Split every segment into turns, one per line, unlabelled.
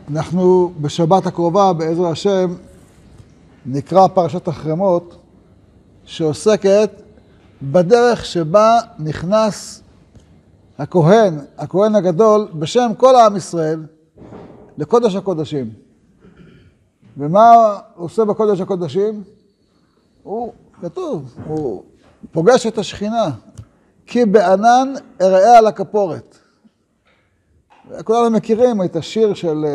אנחנו בשבת הקרובה, בעזר השם, נקרא פרשת החרמות, שעוסקת בדרך שבה נכנס הכהן הגדול, בשם כל העם ישראל, לקודש הקודשים. ומה הוא עושה בקודש הקודשים? כתוב, הוא פוגש את השכינה, כי בענן אראה על הכפורת. כולנו מכירים את השיר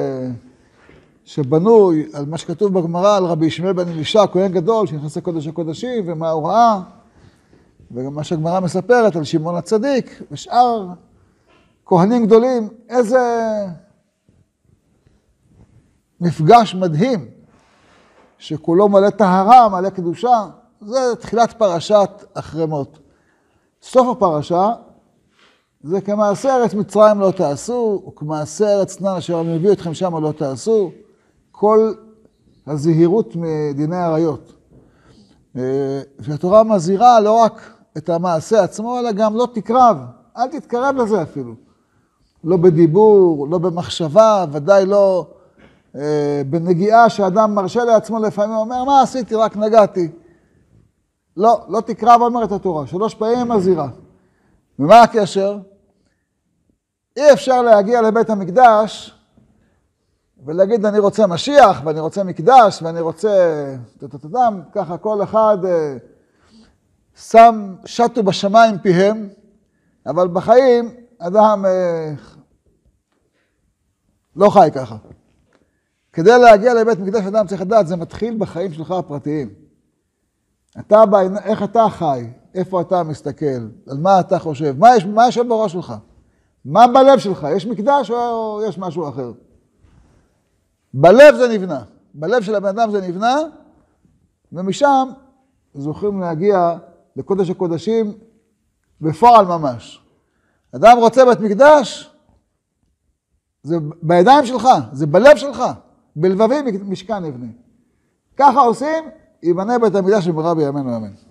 שבנוי על מה שכתוב בגמרא על רבי ישמעאל בן אלישע, כהן גדול שנכנס לקודש הקודשים, ומה הוא ראה, וגם מה שהגמרא מספרת על שמעון הצדיק, ושאר כהנים גדולים. איזה מפגש מדהים, שכולו מלא טהרה, מלא קדושה. זה תחילת פרשת החרמות. סוף הפרשה, זה כמעשה ארץ מצרים לא תעשו, וכמעשה ארץ כנען אשר אני מביא אתכם שם לא תעשו. כל הזהירות מדיני עריות. שהתורה מזהירה לא רק את המעשה עצמו, אלא גם לא תקרב. אל תתקרב לזה אפילו. לא בדיבור, לא במחשבה, ודאי לא בנגיעה שאדם מרשה לעצמו לפעמים, אומר, מה עשיתי? רק נגעתי. לא תקרב, אומרת התורה. 3 פעמים מזהירה. ומה הקשר? אי אפשר להגיע לבית המקדש ולהגיד אני רוצה משיח ואני רוצה מקדש ואני רוצה תתם, ככה כל אחד שם שטו בשמיים פיהם, אבל בחיים אדם לא חי ככה. כדי להגיע לבית מקדש אדם צריך לדעת, זה מתחיל בחיים שלך הפרטיים. איך אתה חי, איפה אתה מסתכל, על מה אתה חושב, מה יש בראש שלך, מה בלב שלך, יש מקדש או יש משהו אחר? בלב זה נבנה, בלב של הבן אדם זה נבנה, ומשם זוכים להגיע לקודש הקודשים בפועל ממש. אדם רוצה בית מקדש, זה בידיים שלך, זה בלב שלך, בלבבי משכן נבנה. ככה עושים, ייבנה בית המקדש במהרה בימינו אמן.